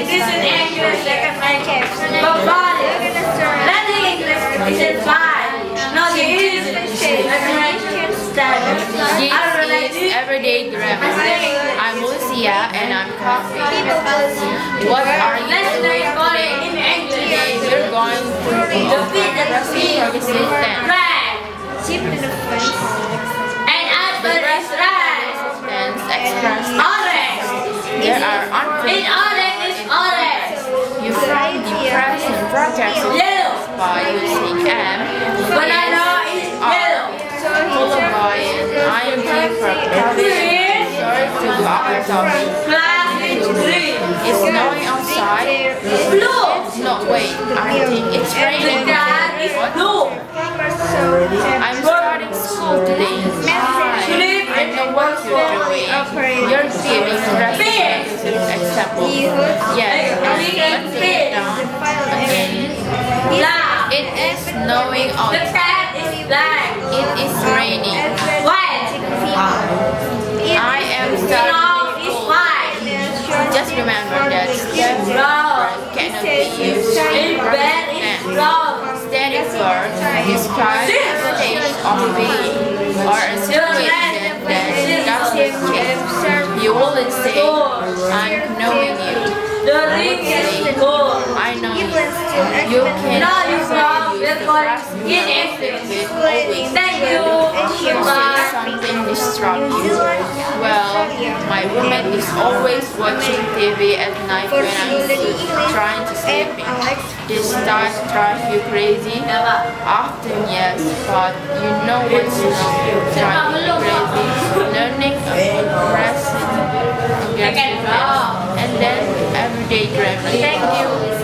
This is English second language. But learning English is in 5. No, the English standard. This is Everyday Grammar. I'm Lucia and I'm Coffee. What are you doing today? Today we're going to the sentence. And after this rice, Sentence express orange. there are In unpredictable orange is orange. You find the present project Yellow. by using am, Banana is yellow. followed by an ing for Green. sorry to go after topic. Glass is green. It's snowing outside. Blue. No, wait, I think it's The raining. glass is blue. I'm starting school today. I know what you're doing. You're giving representative example. Yes, let's get it down again. Black. It is snowing The outside. cat is black. It is raining. White. I am Snow studying is school. white. Just remember that step Brown. cannot be used In in bed is present brown. Standing verb describes a state of being or a situation that doesn't change. You wouldn't say, I'm knowing you. The ring is gold. I know you. You can Now you also know use we're the going past in tense English. with always. Thank you. You say something distracts you. Well, my roommate is always watching TV at night when I'm trying to sleep. Does that drive you crazy? Often yes, but you know what's driving you crazy? Learning a good present against and then everyday grammar. Thank you.